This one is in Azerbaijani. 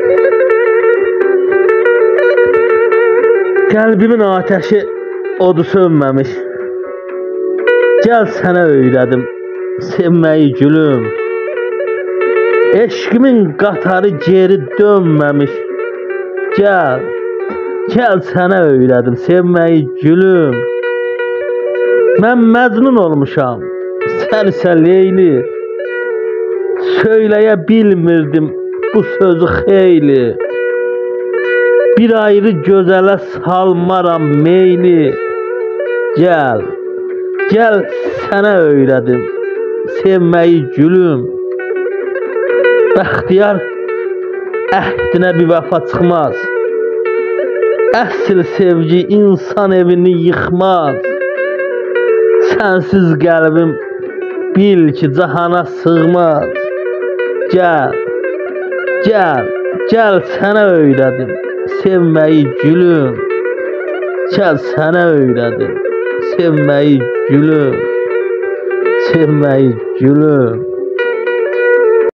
Kalbimin ateşi odu sönmemiş. Gel sana öğredim sevmeyi gülüm. Eşkimin qatarı geri dönmemiş. Gel, gel sana öğredim sevmeyi gülüm. Ben mecnun olmuşam, sen ise Leyli. Söyleyebilmirdim bu sözü xeyli. Bir ayrı gözələ salmaram meyli. Gel, gel sana öğredim sevmeyi gülüm. Bəxtiyar əhdinə bir vəfa çıxmaz. Əsl sevgi insan evini yıkmaz. Sensiz qəlbim bil ki cahana sığmaz. Gel, gel, gel sana öğredim sevmeyi gülüm. Gel sana öğredim sevmeyi gülüm. Sevmeyi gülüm.